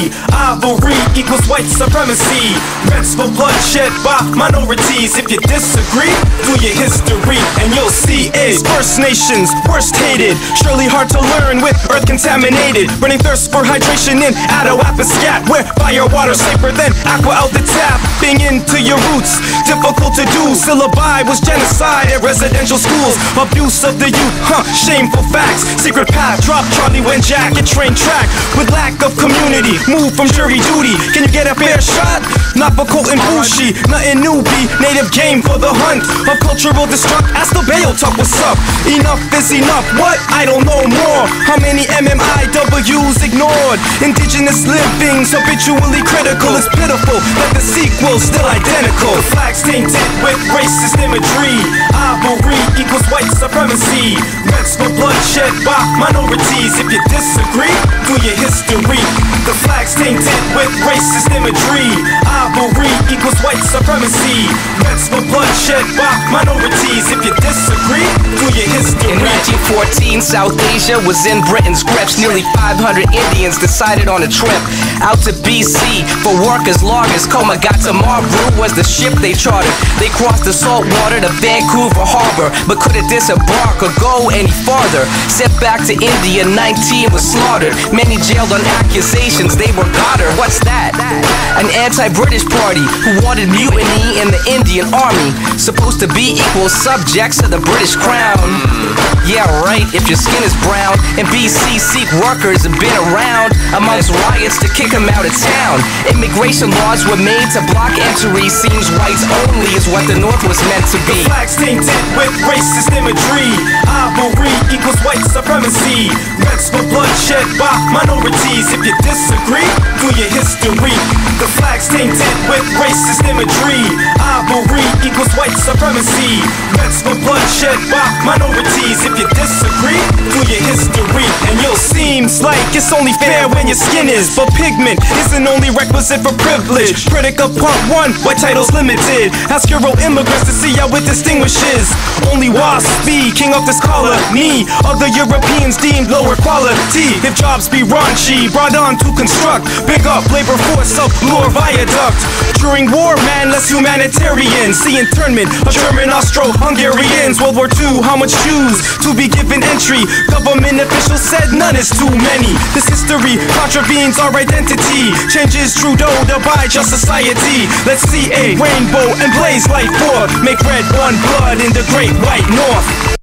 Ivory equals white supremacy. Reds for bloodshed by minorities. If you disagree, do your history and you'll see it. First Nations, worst hated, surely hard to learn with earth contaminated. Burning thirst for hydration in Attawapiskat, where firewater safer than aqua out the tap. Being into your roots, difficult to do. Syllabi was genocide at residential schools. Abuse of the youth, shameful facts. Secret path, drop Chanie Wenjack at train track. With lack of community, move from jury duty. Can you get a fair shot? Not for Colten Boushie, nothing newbie. Native game for the hunt of cultural destruct. Ask the Beothuk what's up. Enough is enough, what? I don't know more. How many MMIWs ignored? Indigenous living's habitually critical. It's pitiful that the sequel's still identical. The flag's tainted with racist imagery. Ivory equals white supremacy. Reds for bloodshed by minorities. If you disagree, do your history. The flag's tainted with racist imagery. Ivory equals white supremacy. Reds for bloodshed by minorities. If you disagree, do your history. In 1914, South Asia was in Britain's grips. Nearly 500 Indians decided on a trip out to BC for work as long as Coma got to Marlborough was the ship they chartered. They crossed the salt water to Vancouver Harbor, but couldn't disembark or go any farther. Sent back to India, 19 was slaughtered. Many jailed on accusations they were Goddard. What's that? An anti-British party who wanted mutiny in the Indian army. Supposed to be equal subjects of the British crown. Yeah, right, if your skin is brown. In BC, Sikh workers have been around amongst riots to kick them out of town. Immigration laws were made to block entry. Seems whites only is what the North was meant to be. The flag's tainted with racist imagery. Ivory equals white supremacy. Reds for bloodshed by minorities. If you disagree, do your history. The flag's tainted with racist imagery. Ivory equals white supremacy. Reds for bloodshed by minorities. If you disagree, do your history and you'll seems like it's only fair when your skin is. But pigment isn't only requisite for privilege. Critic of part 1, white titles limited. Ask Euro immigrants to see how it distinguishes. Only WASP be king of this colony. Other Europeans deemed lower quality. If jobs be raunchy, brought on to construct. Big up labor force of Lure Viaduct. During war, man, less humanitarian. See internment of German Austro-Hungarians. World War II, how much Jews to be given entry? Government officials said none is too many. This history contravenes our identity. Changes Trudeau to buy just society. Let's see a rainbow and blaze light forth. Make red one blood in the great white north.